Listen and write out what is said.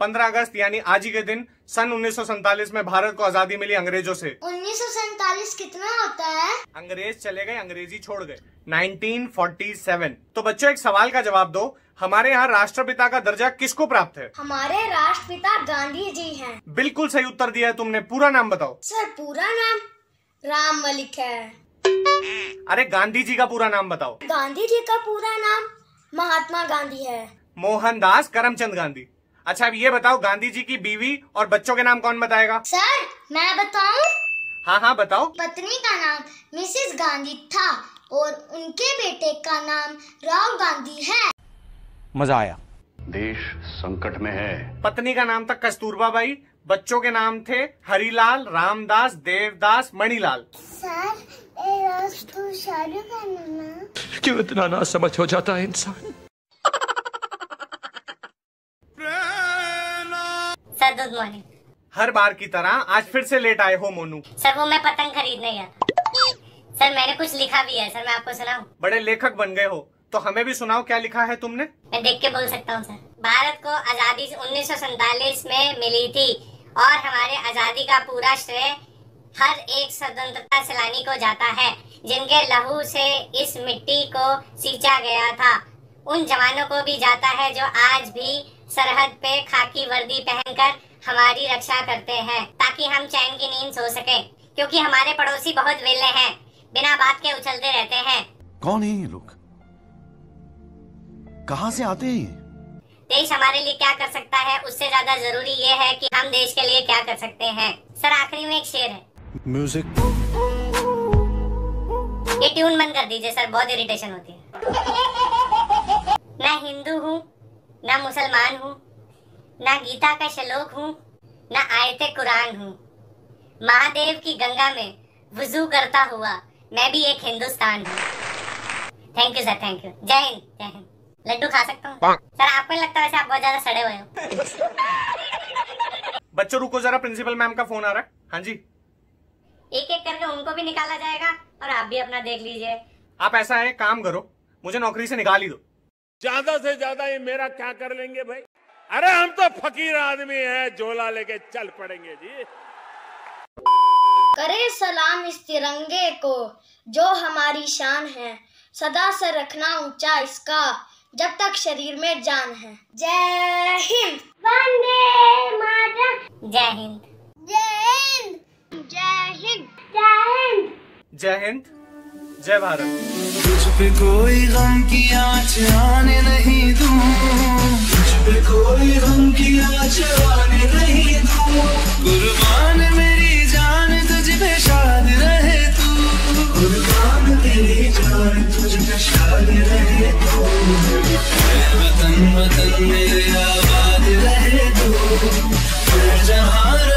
15 अगस्त यानी आज ही के दिन सन 1947 में भारत को आजादी मिली अंग्रेजों से। 1947 कितना होता है? अंग्रेज चले गए, अंग्रेजी छोड़ गए। 1947। तो बच्चों एक सवाल का जवाब दो, हमारे यहाँ राष्ट्रपिता का दर्जा किसको प्राप्त है? हमारे राष्ट्रपिता गांधी जी हैं। बिल्कुल सही उत्तर दिया है तुमने। पूरा नाम बताओ। सर पूरा नाम राम मलिक है। अरे गांधी जी का पूरा नाम बताओ। गांधी जी का पूरा नाम महात्मा गांधी है। मोहनदास करमचंद गांधी। अच्छा अब ये बताओ, गांधी जी की बीवी और बच्चों के नाम कौन बताएगा? सर मैं बताऊं? हाँ हाँ बताओ। पत्नी का नाम मिसेस गांधी था और उनके बेटे का नाम राव गांधी है। मजा आया। देश संकट में है। पत्नी का नाम था कस्तूरबा बाई, बच्चों के नाम थे हरिलाल, रामदास, देवदास, मणिलाल। सर तो शाहरुख खान ना। क्यों इतना ना समझ हो जाता है इंसान? Sir good morning. हर बार की तरह आज फिर से लेट आए हो मोनू। सर वो मैं पतंग खरीदने गया। सर मैंने कुछ लिखा भी है सर, मैं आपको सुनाऊं? बड़े लेखक बन गए हो तो हमें भी सुनाओ, क्या लिखा है तुमने? मैं देख के बोल सकता हूँ सर। भारत को आजादी 1947 में मिली थी और हमारे आजादी का पूरा श्रेय हर एक स्वतंत्रता सेनानी को जाता है जिनके लहू से इस मिट्टी को सींचा गया था। उन जवानों को भी जाता है जो आज भी सरहद पे खाकी वर्दी पहनकर हमारी रक्षा करते हैं ताकि हम चैन की नींद सो सके, क्योंकि हमारे पड़ोसी बहुत वेले हैं, बिना बात के उछलते रहते हैं। कौन है ये लोग? कहाँ से आते हैं? देश हमारे लिए क्या कर सकता है उससे ज्यादा जरूरी ये है कि हम देश के लिए क्या कर सकते हैं। सर आखिरी में एक शेर है। म्यूजिक। ये ट्यून बंद कर दीजिए सर, बहुत इरिटेशन होती है। ना हिंदू हूँ, ना मुसलमान हूँ, ना गीता का श्लोक हूँ, ना आयते कुरान हूँ। महादेव की गंगा में वुजू करता हुआ मैं भी एक हिंदुस्तान हूँ। Thank you sir, thank you. जय हिंद, जय हिंद। लड्डू खा सकता हूँ सर? आपको लगता है वैसे आप बहुत ज्यादा सड़े हुए हो। बच्चों रुको जरा, प्रिंसिपल मैम का फोन आ रहा है। हाँ जी। एक एक करके उनको भी निकाला जाएगा और आप भी अपना देख लीजिए। आप ऐसा है, काम करो, मुझे नौकरी से निकाल ही दो। ज्यादा से ज्यादा ये मेरा क्या कर लेंगे भाई? अरे हम तो फकीर आदमी हैं, झोला लेके चल पड़ेंगे जी। करे सलाम इस तिरंगे को जो हमारी शान है, सदा से रखना ऊंचा इसका जब तक शरीर में जान है। जय हिंद। वंदे मातरम। जय हिंद। जय हिंद। जय हिंद। जय हिंद। जय हिंद, जय भारत। तुझ पे कोई गम की आँच आने नहीं दूं, तुझ पे कोई गम की आँच आने नहीं दूं। कुर्बान मेरी जान तुझ पे शाद रहे तू, कुर्बान मेरी जान तुझ पे शाद रहे तू। वतन वतन मेरे आबाद रहे तू, जहाँ